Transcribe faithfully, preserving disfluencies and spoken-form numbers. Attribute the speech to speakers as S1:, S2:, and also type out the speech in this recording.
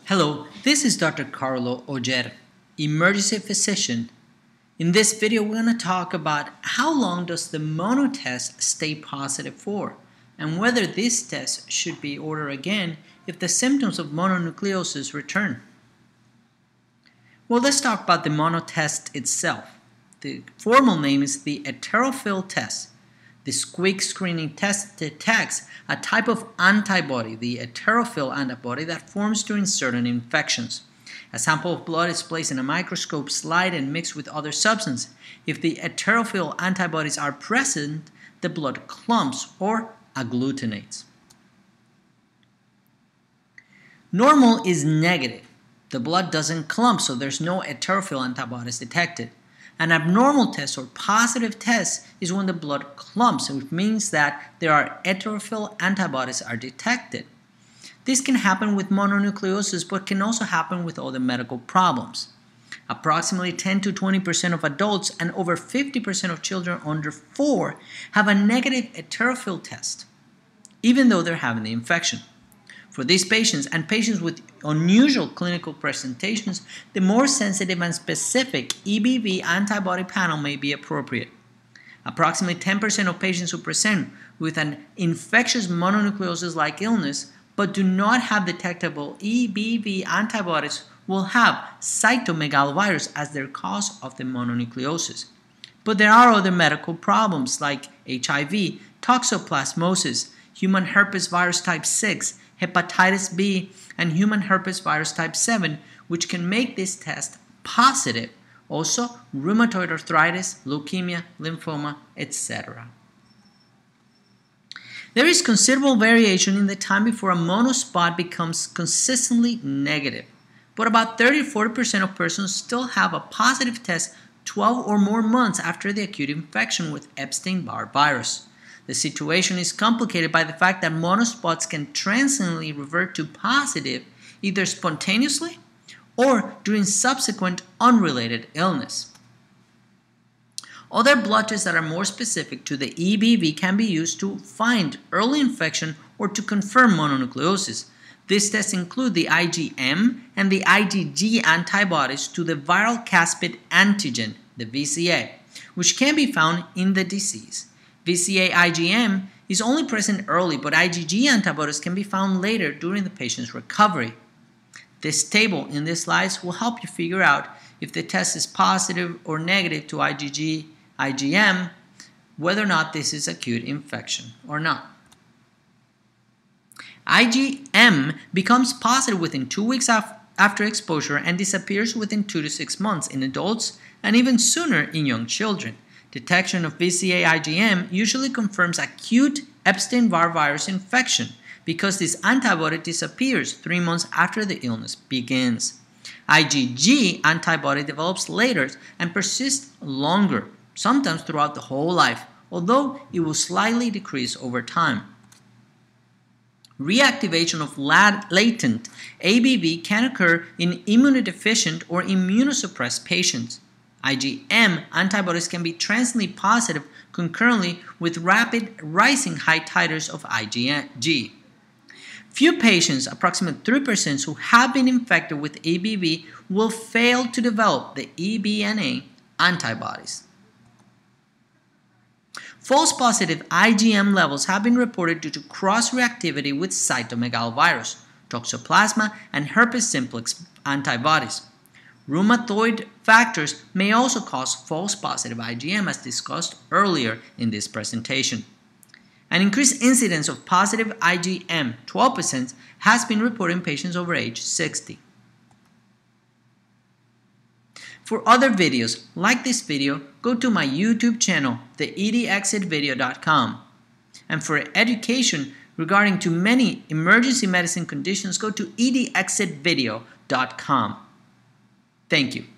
S1: Hello, this is Doctor Carlo Oger, emergency physician. In this video, we're going to talk about how long does the mono test stay positive for, and whether this test should be ordered again if the symptoms of mononucleosis return. Well, let's talk about the mono test itself. The formal name is the erythrophil test. The squeak screening test detects a type of antibody, the erythrophil antibody, that forms during certain infections. A sample of blood is placed in a microscope slide and mixed with other substance. If the erythrophil antibodies are present, the blood clumps or agglutinates. Normal is negative. The blood doesn't clump, so there's no erythrophil antibodies detected. An abnormal test or positive test is when the blood clumps, which means that there are erythrophil antibodies are detected. This can happen with mononucleosis, but can also happen with other medical problems. Approximately ten to twenty percent of adults and over fifty percent of children under four have a negative erythrophil test, even though they're having the infection. For these patients and patients with unusual clinical presentations, the more sensitive and specific E B V antibody panel may be appropriate. Approximately ten percent of patients who present with an infectious mononucleosis-like illness but do not have detectable E B V antibodies will have cytomegalovirus as their cause of the mononucleosis. But there are other medical problems like H I V, toxoplasmosis, human herpes virus type six, hepatitis B, and human herpes virus type seven, which can make this test positive. Also, rheumatoid arthritis, leukemia, lymphoma, et cetera. There is considerable variation in the time before a monospot becomes consistently negative, but about thirty to forty percent of persons still have a positive test twelve or more months after the acute infection with Epstein-Barr virus. The situation is complicated by the fact that monospots can transiently revert to positive either spontaneously or during subsequent unrelated illness. Other blood tests that are more specific to the E B V can be used to find early infection or to confirm mononucleosis. These tests include the I g M and the I g G antibodies to the viral caspid antigen, the V C A, which can be found in the disease. V C A I g M is only present early, but I g G antibodies can be found later during the patient's recovery. This table in this slides will help you figure out if the test is positive or negative to I g G, I g M, whether or not this is acute infection or not. I g M becomes positive within two weeks af after exposure and disappears within two to six months in adults and even sooner in young children. Detection of V C A I g M usually confirms acute Epstein-Barr virus infection because this antibody disappears three months after the illness begins. I g G antibody develops later and persists longer, sometimes throughout the whole life, although it will slightly decrease over time. Reactivation of latent A B V can occur in immunodeficient or immunosuppressed patients. I g M antibodies can be transiently positive concurrently with rapid rising high titers of I g G. Few patients, approximately three percent, who have been infected with E B V will fail to develop the E B N A antibodies. False positive I g M levels have been reported due to cross-reactivity with cytomegalovirus, toxoplasma, and herpes simplex antibodies. Rheumatoid factors may also cause false positive I g M, as discussed earlier in this presentation. An increased incidence of positive I g M, twelve percent, has been reported in patients over age sixty. For other videos like this video, go to my YouTube channel, the E D exit video dot com. And for education regarding to many emergency medicine conditions, go to E D exit video dot com. Thank you.